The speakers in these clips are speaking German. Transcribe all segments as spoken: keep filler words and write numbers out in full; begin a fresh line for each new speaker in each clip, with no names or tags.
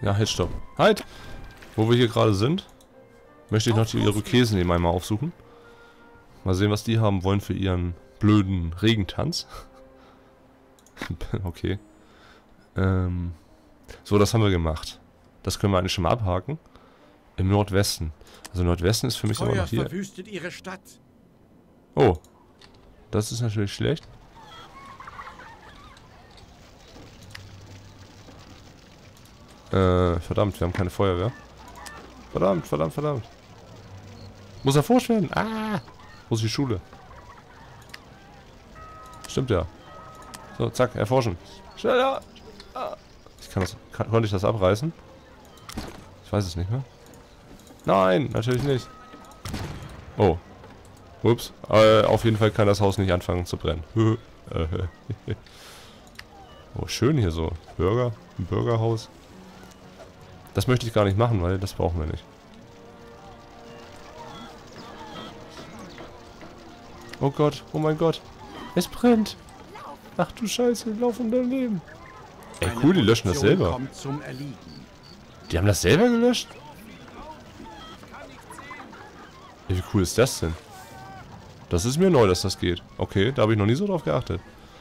Ja, halt, stopp. Halt! Wo wir hier gerade sind, möchte ich noch die Irokesen eben einmal aufsuchen. Mal sehen, was die haben wollen für ihren blöden Regentanz. Okay. Ähm. So, das haben wir gemacht. Das können wir eigentlich schon mal abhaken. Im Nordwesten. Also Nordwesten ist für mich immer noch hier.
Verwüstet ihre Stadt.
Oh. Das ist natürlich schlecht. Äh, verdammt, wir haben keine Feuerwehr. Verdammt, verdammt, verdammt. Muss erforscht werden. Ah! Wo ist die Schule? Stimmt ja. So, zack, erforschen. Schneller! Ah. Ich kann das. Kann, konnte ich das abreißen? Ich weiß es nicht mehr. Nein, natürlich nicht. Oh. Ups. Äh, auf jeden Fall kann das Haus nicht anfangen zu brennen. Oh, schön hier so. Burger. Ein Burgerhaus. Das möchte ich gar nicht machen, weil das brauchen wir nicht. Oh Gott, oh mein Gott. Es brennt. Ach du Scheiße, lauf um dein Leben. Ey, cool, die löschen das selber. Die haben das selber gelöscht? Wie cool ist das denn? Das ist mir neu, dass das geht. Okay, da habe ich noch nie so drauf geachtet.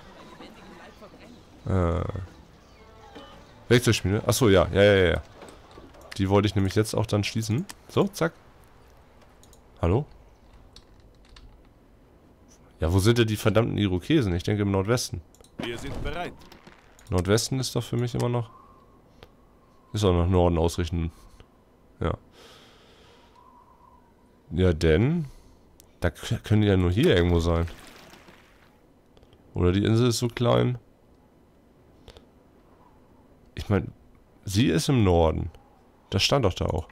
Äh. Werkzeugschmiede? Achso, ja, ja, ja, ja. Die wollte ich nämlich jetzt auch dann schließen. So, zack. Hallo? Ja, wo sind denn die verdammten Irokesen? Ich denke im Nordwesten.
Wir sind bereit.
Nordwesten ist doch für mich immer noch... Ist auch nach Norden ausrichten. Ja. Ja, denn... Da können die ja nur hier irgendwo sein. Oder die Insel ist so klein. Ich meine, sie ist im Norden. Das stand doch da auch.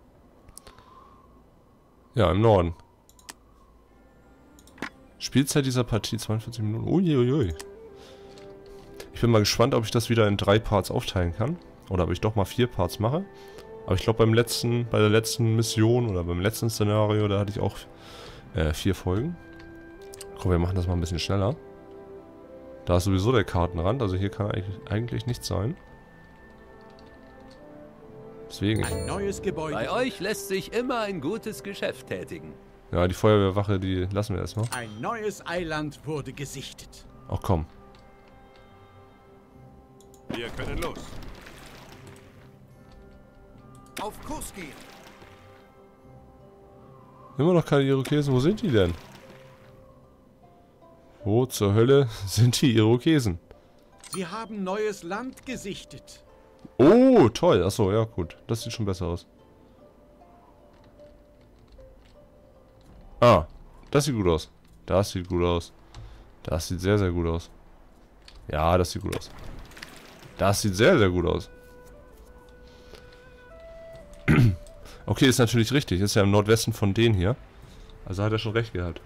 Ja, im Norden. Spielzeit dieser Partie zweiundvierzig Minuten. Uiuiui. Ich bin mal gespannt, ob ich das wieder in drei Parts aufteilen kann. Oder ob ich doch mal vier Parts mache. Aber ich glaube beim letzten, bei der letzten Mission oder beim letzten Szenario, da hatte ich auch äh, vier Folgen. Komm, wir machen das mal ein bisschen schneller. Da ist sowieso der Kartenrand, also hier kann eigentlich, eigentlich nichts sein. Deswegen.
Ein neues Gebäude.
Bei euch lässt sich immer ein gutes Geschäft tätigen.
Ja, die Feuerwehrwache, die lassen wir erstmal.
Ein neues Eiland wurde gesichtet.
Ach komm.
Wir können los. Auf Kurs gehen.
Immer noch keine Irokesen. Wo sind die denn? Wo zur Hölle sind die Irokesen?
Sie haben neues Land gesichtet.
Oh, toll. Achso, ja gut. Das sieht schon besser aus. Ah, das sieht gut aus. Das sieht gut aus. Das sieht sehr, sehr gut aus. Ja, das sieht gut aus. Das sieht sehr, sehr gut aus. Okay, ist natürlich richtig. Ist ja im Nordwesten von denen hier. Also hat er schon recht gehabt.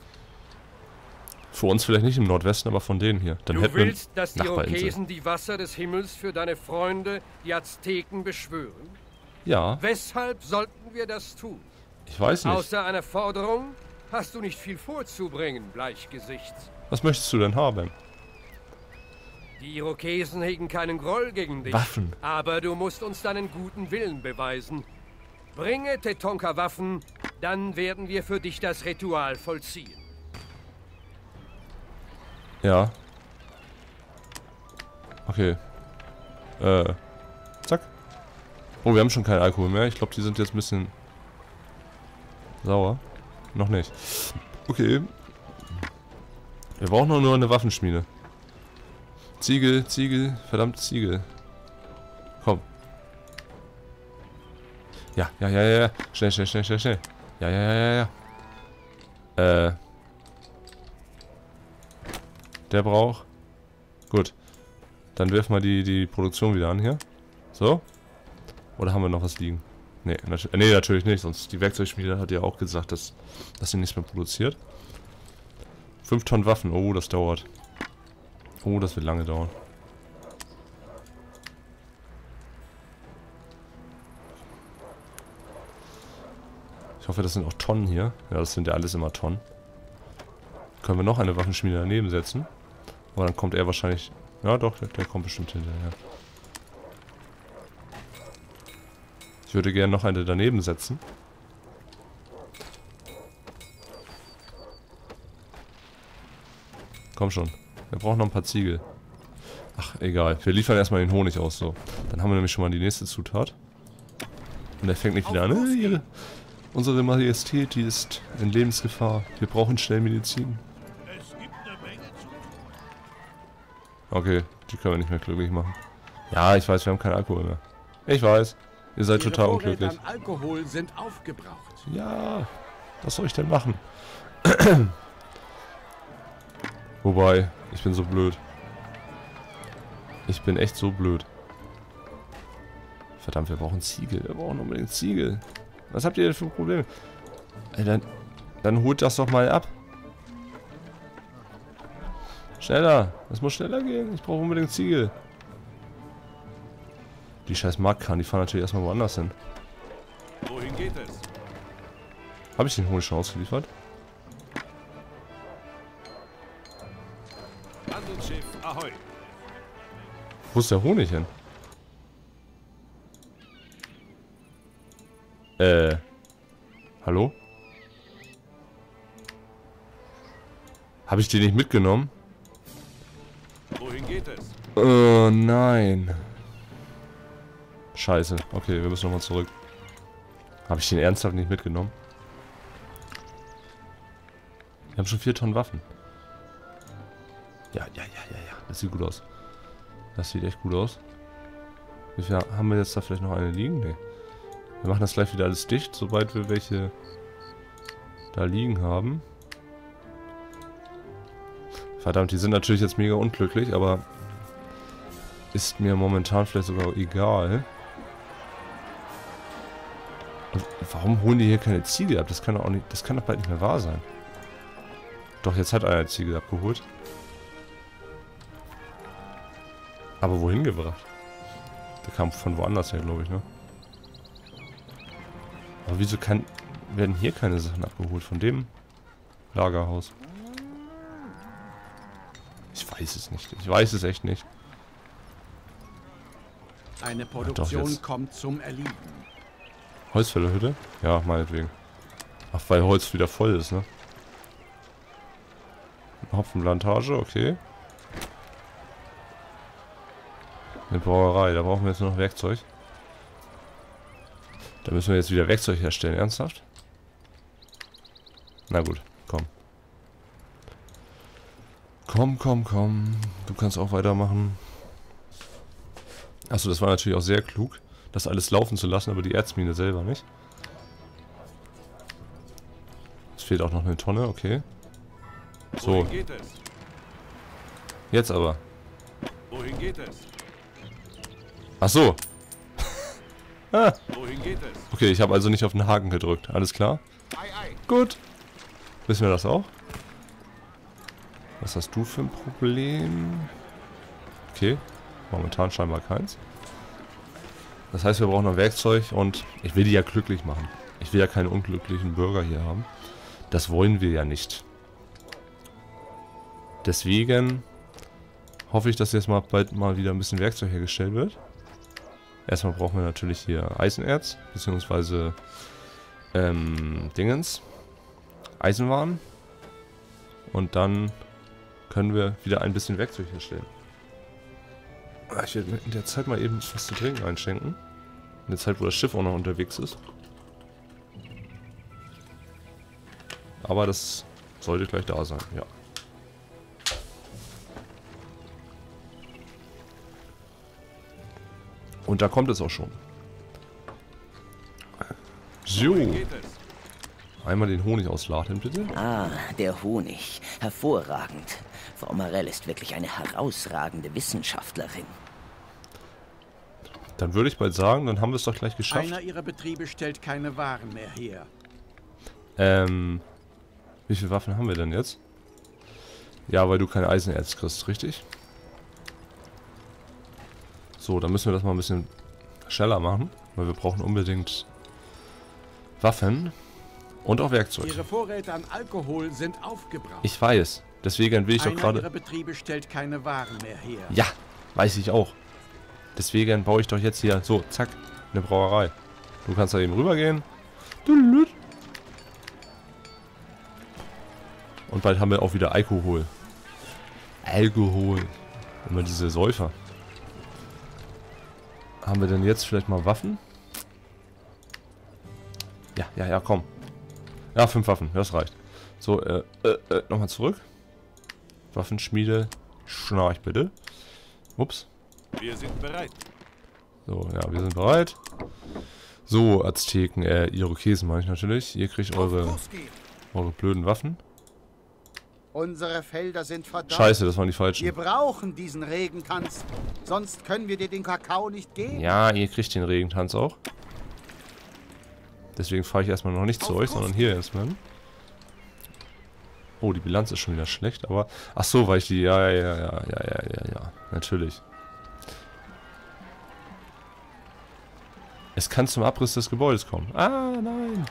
Für uns vielleicht nicht im Nordwesten, aber von denen hier. Dann
du
hätten
willst,
wir
dass die Irokesen die Wasser des Himmels für deine Freunde, die Azteken, beschwören?
Ja.
Weshalb sollten wir das tun?
Ich weiß nicht.
Außer einer Forderung hast du nicht viel vorzubringen, Bleichgesicht.
Was möchtest du denn haben?
Die Irokesen hegen keinen Groll gegen dich.
Waffen.
Aber du musst uns deinen guten Willen beweisen. Bringe Tetonka Waffen, dann werden wir für dich das Ritual vollziehen.
Ja. Okay. Äh. Zack. Oh, wir haben schon keinen Alkohol mehr. Ich glaube, die sind jetzt ein bisschen sauer. Noch nicht. Okay. Wir brauchen noch nur eine Waffenschmiede. Ziegel, Ziegel, verdammt Ziegel. Komm. Ja, ja, ja, ja. Schnell, schnell, schnell, schnell, schnell. Ja, ja, ja, ja, ja. Äh. Der braucht. Gut. Dann wirf mal die, die Produktion wieder an hier. So. Oder haben wir noch was liegen? Nee, nat nee, natürlich nicht. Sonst die Werkzeugschmiede hat ja auch gesagt, dass, dass sie nichts mehr produziert. fünf Tonnen Waffen. Oh, das dauert. Oh, das wird lange dauern. Ich hoffe, das sind auch Tonnen hier. Ja, das sind ja alles immer Tonnen. Können wir noch eine Waffenschmiede daneben setzen? Aber dann kommt er wahrscheinlich... Ja doch, der, der kommt bestimmt hinterher. Ich würde gerne noch eine daneben setzen. Komm schon. Wir brauchen noch ein paar Ziegel. Ach, egal. Wir liefern erstmal den Honig aus, so. Dann haben wir nämlich schon mal die nächste Zutat. Und er fängt nicht wieder an. Äh, ihre, unsere Majestät, die ist in Lebensgefahr. Wir brauchen schnell Medizin. Okay, die können wir nicht mehr glücklich machen. Ja, ich weiß, wir haben keinen Alkohol mehr. Ich weiß. Ihr seid
Ihre
total
Vorräte
unglücklich.
an Alkohol sind aufgebraucht.
Ja, was soll ich denn machen? Wobei, ich bin so blöd. Ich bin echt so blöd. Verdammt, wir brauchen Ziegel. Wir brauchen unbedingt Ziegel. Was habt ihr denn für Probleme? Ey, dann, dann holt das doch mal ab. Schneller. Es muss schneller gehen. Ich brauche unbedingt Ziegel. Die scheiß Marktkarren, die fahren natürlich erstmal woanders hin.
Wohin geht es?
Habe ich den Honig schon ausgeliefert?
Handelsschiff, ahoi.
Wo ist der Honig hin? Äh. Hallo? Habe ich den nicht mitgenommen?
Wohin geht es?
Oh nein. Scheiße. Okay, wir müssen nochmal zurück. Habe ich den ernsthaft nicht mitgenommen? Wir haben schon vier Tonnen Waffen. Ja, ja, ja, ja, ja. Das sieht gut aus. Das sieht echt gut aus. Wie viel haben wir jetzt da vielleicht noch eine liegen? Nee. Wir machen das gleich wieder alles dicht, sobald wir welche da liegen haben. Verdammt, die sind natürlich jetzt mega unglücklich, aber ist mir momentan vielleicht sogar egal. Und warum holen die hier keine Ziegel ab? Das kann doch auch nicht, das kann doch bald nicht mehr wahr sein. Doch, jetzt hat einer Ziegel abgeholt. Aber wohin gebracht? Der kam von woanders her, glaube ich, ne? Aber wieso kann, werden hier keine Sachen abgeholt von dem Lagerhaus? Ich weiß es nicht. Ich weiß es echt nicht.
Eine
doch,
Produktion
jetzt.
kommt zum Erliegen.
Holzfällerhütte? Ja, meinetwegen. Ach, weil Holz wieder voll ist, ne? Hopfenplantage, okay. Eine Brauerei, da brauchen wir jetzt nur noch Werkzeug. Da müssen wir jetzt wieder Werkzeug herstellen, ernsthaft? Na gut, komm. Komm, komm, komm. Du kannst auch weitermachen. Achso, das war natürlich auch sehr klug, das alles laufen zu lassen, aber die Erzmine selber nicht. Es fehlt auch noch eine Tonne, okay. So,
Wohin geht es?
jetzt aber.
Wohin geht es?
Ach so. Ah,
Wohin geht es?
okay, ich habe also nicht auf den Haken gedrückt. Alles klar?
Ei, ei.
Gut. Wissen wir das auch? Was hast du für ein Problem? Okay, momentan scheinbar keins. Das heißt, wir brauchen noch Werkzeug und ich will die ja glücklich machen. Ich will ja keine unglücklichen Bürger hier haben. Das wollen wir ja nicht. Deswegen hoffe ich, dass jetzt mal bald mal wieder ein bisschen Werkzeug hergestellt wird. Erstmal brauchen wir natürlich hier Eisenerz, beziehungsweise ähm, Dingens, Eisenwaren. Und dann können wir wieder ein bisschen Werkzeug herstellen. Ich werde in der Zeit mal eben was zu trinken einschenken. In der Zeit, wo das Schiff auch noch unterwegs ist. Aber das sollte gleich da sein, ja. Und da kommt es auch schon. So.
Wohin geht es?
Einmal den Honig ausladen, bitte.
Ah, der Honig. Hervorragend. Frau Marell ist wirklich eine herausragende Wissenschaftlerin.
Dann würde ich bald sagen, dann haben wir es doch gleich geschafft.
Einer ihrer Betriebe stellt keine Waren mehr her.
Ähm, wie viele Waffen haben wir denn jetzt? Ja, weil du kein Eisenerz kriegst, richtig? So, dann müssen wir das mal ein bisschen schneller machen, weil wir brauchen unbedingt Waffen und auch Werkzeug.
Ihre Vorräte an Alkohol sind aufgebraucht.
Ich weiß, deswegen will ich doch
Einer ihrer
gerade...
Betriebe stellt keine Waren mehr her.
Ja, weiß ich auch. Deswegen baue ich doch jetzt hier, so, zack, eine Brauerei. Du kannst da eben rübergehen. Und bald haben wir auch wieder Alkohol. Alkohol. Immer diese Säufer. Haben wir denn jetzt vielleicht mal Waffen? Ja, ja, ja, komm. Ja, fünf Waffen, das reicht. So, äh, äh, äh nochmal zurück. Waffenschmiede. Schnarch bitte. Ups.
Wir sind bereit.
So, ja, wir sind bereit. So, Azteken, äh, Irokesen meine ich natürlich. Ihr kriegt eure, eure blöden Waffen.
Unsere Felder sind verdammt.
Scheiße, das waren die falschen.
Wir brauchen diesen Regentanz. Sonst können wir dir den Kakao nicht geben.
Ja, ihr kriegt den Regentanz auch. Deswegen fahre ich erstmal noch nicht zu euch, sondern hier erstmal hin. Oh, die Bilanz ist schon wieder schlecht, aber... Ach so, weil ich die... Ja, ja, ja, ja, ja, ja, ja, ja. Natürlich. Es kann zum Abriss des Gebäudes kommen. Ah, nein.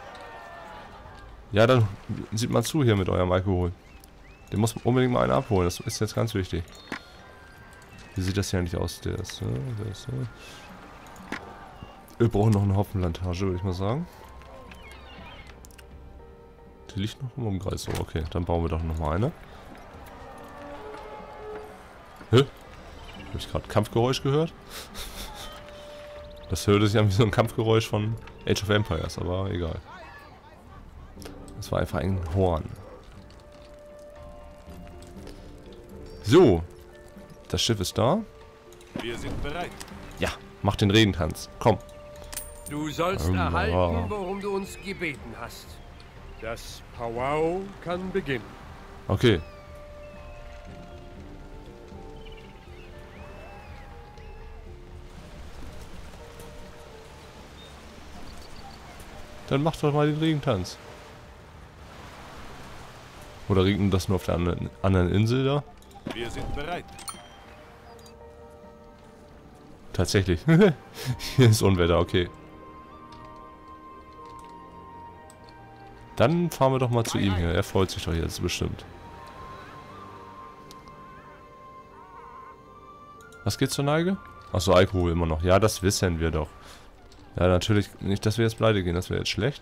Ja, dann sieht man zu hier mit eurem Alkohol. Den muss unbedingt mal einer abholen. Das ist jetzt ganz wichtig. Wie sieht das hier eigentlich aus? Der ist... Der ist wir brauchen noch eine Hopfenplantage, würde ich mal sagen. Die liegt noch im Umkreis. So, okay. Dann bauen wir doch noch mal eine. Hä? Habe ich gerade Kampfgeräusch gehört? Das hörte sich an wie so ein Kampfgeräusch von Age of Empires, aber egal. Das war einfach ein Horn. So. Das Schiff ist da.
Wir sind bereit.
Ja, mach den Regentanz. Komm.
Du sollst
Ähm,
erhalten,
ja.
worum du uns gebeten hast. Das Powwow kann beginnen.
Okay. Dann mach doch mal den Regentanz. Oder regnet das nur auf der anderen, anderen Insel da?
Wir sind bereit.
Tatsächlich. Hier ist Unwetter, okay. Dann fahren wir doch mal zu ihm hier. Er freut sich doch jetzt bestimmt. Was geht zur Neige? Achso, Alkohol immer noch. Ja, das wissen wir doch. Ja, natürlich nicht, dass wir jetzt pleite gehen. Das wäre jetzt schlecht.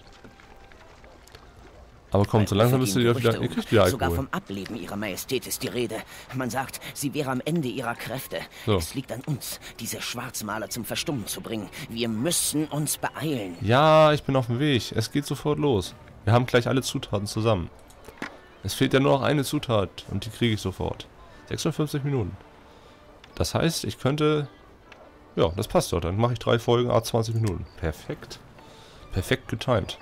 Aber komm, so langsam bist du wieder, wieder, ihr kriegt wieder Alkohol.
Sogar vom Ableben ihrer Majestät ist die Rede. Man sagt, sie wäre am Ende ihrer Kräfte.
So.
Es liegt an uns, diese Schwarzmaler zum Verstummen zu bringen. Wir müssen uns beeilen.
Ja, ich bin auf dem Weg. Es geht sofort los. Wir haben gleich alle Zutaten zusammen. Es fehlt ja nur noch eine Zutat und die kriege ich sofort. sechsundfünfzig Minuten. Das heißt, ich könnte... Ja, das passt doch. Dann mache ich drei Folgen, a zwanzig Minuten. Perfekt. Perfekt getimed.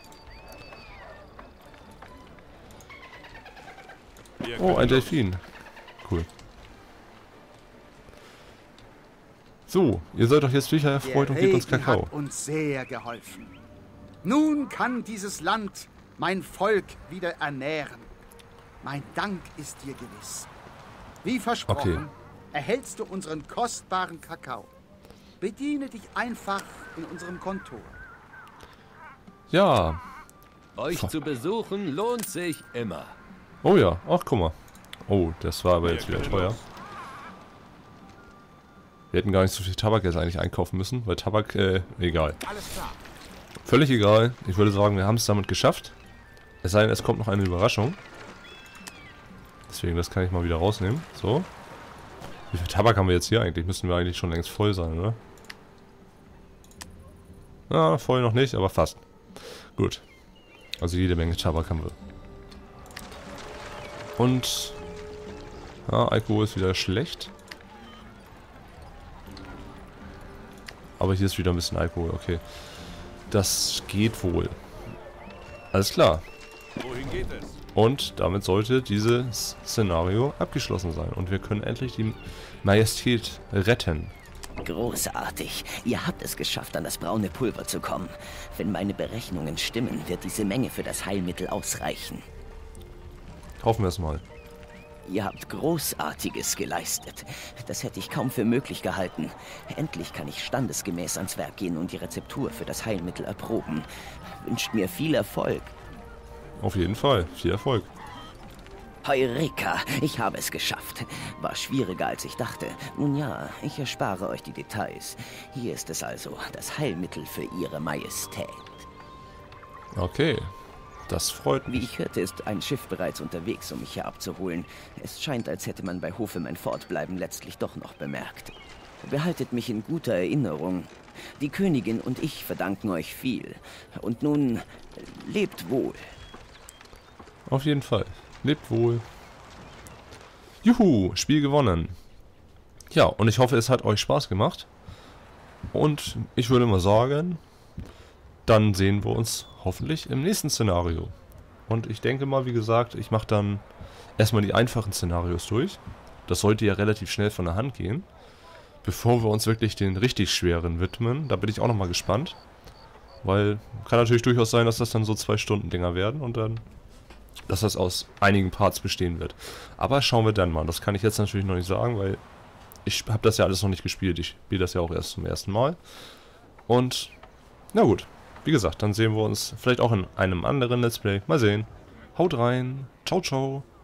Wir
Oh, ein
können los.
Delfin. Cool. So, ihr seid doch jetzt sicher erfreut und gebt uns
Regen
Kakao.
hat uns sehr geholfen. Nun kann dieses Land mein Volk wieder ernähren. Mein Dank ist dir gewiss. Wie versprochen,
Okay.
erhältst du unseren kostbaren Kakao. Bediene dich einfach in unserem Kontor.
Ja.
Euch zu besuchen lohnt sich immer.
Oh ja. Ach, guck mal. Oh, das war aber
Wir
jetzt wieder
können
teuer.
los.
Wir hätten gar nicht so viel Tabak jetzt eigentlich einkaufen müssen, weil Tabak, äh, egal.
Alles klar.
Völlig egal. Ich würde sagen, wir haben es damit geschafft. Es sei denn, es kommt noch eine Überraschung. Deswegen, das kann ich mal wieder rausnehmen. So. Wie viel Tabak haben wir jetzt hier eigentlich? Müssten wir eigentlich schon längst voll sein, oder? Na, voll noch nicht, aber fast. Gut. Also jede Menge Tabak haben wir. Und... Ja, Alkohol ist wieder schlecht. Aber hier ist wieder ein bisschen Alkohol, okay. Das geht wohl. Alles klar.
Wohin geht es?
Und damit sollte dieses Szenario abgeschlossen sein. Und wir können endlich die Majestät retten.
Großartig. Ihr habt es geschafft, an das braune Pulver zu kommen. Wenn meine Berechnungen stimmen, wird diese Menge für das Heilmittel ausreichen.
Hoffen wir es mal.
Ihr habt Großartiges geleistet. Das hätte ich kaum für möglich gehalten. Endlich kann ich standesgemäß ans Werk gehen und die Rezeptur für das Heilmittel erproben. Wünscht mir viel Erfolg.
Auf jeden Fall. Viel Erfolg.
Heureka, ich habe es geschafft. War schwieriger, als ich dachte. Nun ja, ich erspare euch die Details. Hier ist es also, das Heilmittel für Ihre Majestät.
Okay, das freut mich.
Wie ich hörte, ist ein Schiff bereits unterwegs, um mich hier abzuholen. Es scheint, als hätte man bei Hofe mein Fortbleiben letztlich doch noch bemerkt. Behaltet mich in guter Erinnerung. Die Königin und ich verdanken euch viel. Und nun, lebt wohl.
Auf jeden Fall. Lebt wohl. Juhu, Spiel gewonnen. Ja, und ich hoffe, es hat euch Spaß gemacht. Und ich würde mal sagen, dann sehen wir uns hoffentlich im nächsten Szenario. Und ich denke mal, wie gesagt, ich mache dann erstmal die einfachen Szenarios durch. Das sollte ja relativ schnell von der Hand gehen. Bevor wir uns wirklich den richtig schweren widmen. Da bin ich auch nochmal gespannt. Weil, kann natürlich durchaus sein, dass das dann so zwei Stunden Dinger werden und dann, dass das aus einigen Parts bestehen wird. Aber schauen wir dann mal. Das kann ich jetzt natürlich noch nicht sagen, weil ich habe das ja alles noch nicht gespielt. Ich spiele das ja auch erst zum ersten Mal. Und, na gut. Wie gesagt, dann sehen wir uns vielleicht auch in einem anderen Let's Play. Mal sehen. Haut rein. Ciao, ciao.